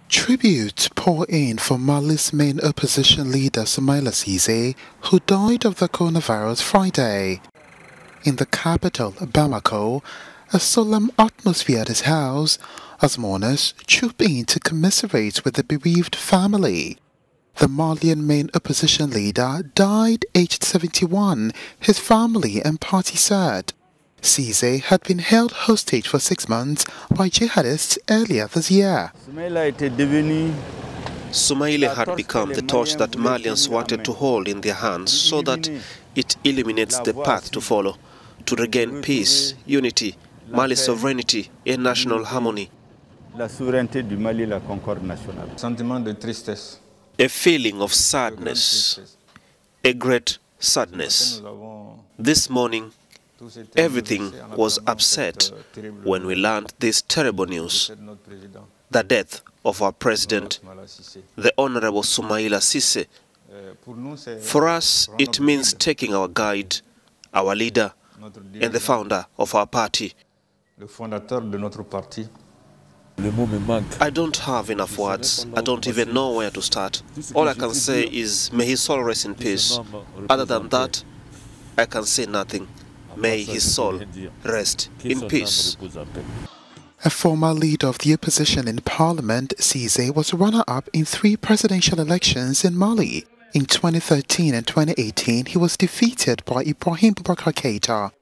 Tribute pour in for Mali's main opposition leader Soumaïla Cissé, who died of the coronavirus Friday. In the capital, Bamako, a solemn atmosphere at his house, as mourners troop in to commiserate with the bereaved family. The Malian main opposition leader died aged 71, his family and party said. Cissé had been held hostage for 6 months by jihadists earlier this year. Soumaïla had become the torch that Malians wanted to hold in their hands so that it illuminates the path to follow, to regain peace, unity, Mali's sovereignty and national harmony. La souveraineté du Mali, la concorde nationale. Sentiment de tristesse. A feeling of sadness, a great sadness. This morning, everything was upset when we learned this terrible news, the death of our president, the Honorable Soumaïla Cissé. For us, it means taking our guide, our leader, and the founder of our party. I don't have enough words. I don't even know where to start. All I can say is, may his soul rest in peace. Other than that, I can say nothing. May his soul rest in peace. A former leader of the opposition in parliament, Cissé was runner-up in 3 presidential elections in Mali. In 2013 and 2018, he was defeated by Ibrahim Boubacar Keïta.